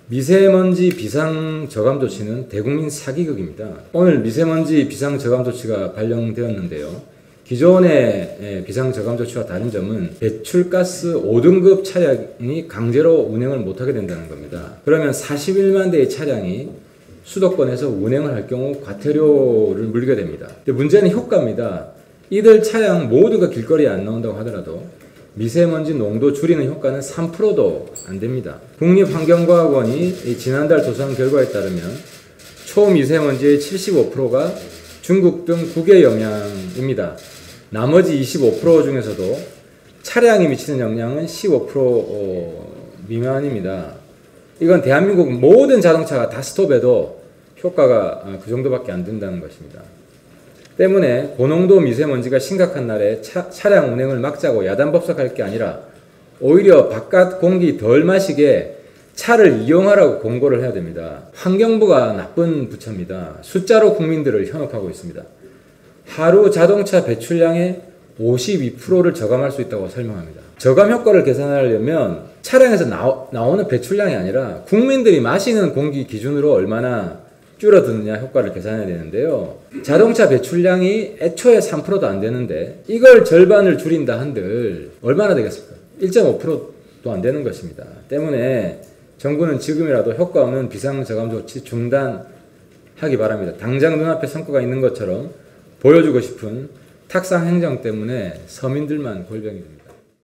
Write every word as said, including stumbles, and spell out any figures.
미세먼지 비상저감 조치는 대국민 사기극입니다. 오늘 미세먼지 비상저감 조치가 발령되었는데요. 기존의 비상저감 조치와 다른 점은 배출가스 오 등급 차량이 강제로 운행을 못하게 된다는 겁니다. 그러면 사십일만 대의 차량이 수도권에서 운행을 할 경우 과태료를 물게 됩니다. 근데 문제는 효과입니다. 이들 차량 모두가 길거리에 안 나온다고 하더라도 미세먼지 농도 줄이는 효과는 삼 퍼센트도 안 됩니다. 국립환경과학원이 지난달 조사한 결과에 따르면 초미세먼지의 칠십오 퍼센트가 중국 등 국외 영향입니다. 나머지 이십오 퍼센트 중에서도 차량이 미치는 영향은 십오 퍼센트 미만입니다. 이건 대한민국 모든 자동차가 다 스톱해도 효과가 그 정도밖에 안 된다는 것입니다. 때문에 고농도 미세먼지가 심각한 날에 차, 차량 운행을 막자고 야단법석할 게 아니라 오히려 바깥 공기 덜 마시게 차를 이용하라고 공고를 해야 됩니다. 환경부가 나쁜 부처입니다. 숫자로 국민들을 현혹하고 있습니다. 하루 자동차 배출량의 오십이 퍼센트를 저감할 수 있다고 설명합니다. 저감 효과를 계산하려면 차량에서 나오, 나오는 배출량이 아니라 국민들이 마시는 공기 기준으로 얼마나 줄어드느냐 효과를 계산해야 되는데요. 자동차 배출량이 애초에 삼 퍼센트도 안 되는데 이걸 절반을 줄인다 한들 얼마나 되겠습니까? 일 점 오 퍼센트도 안 되는 것입니다. 때문에 정부는 지금이라도 효과 없는 비상저감 조치 중단하기 바랍니다. 당장 눈앞에 성과가 있는 것처럼 보여주고 싶은 탁상 행정 때문에 서민들만 골병이 됩니다.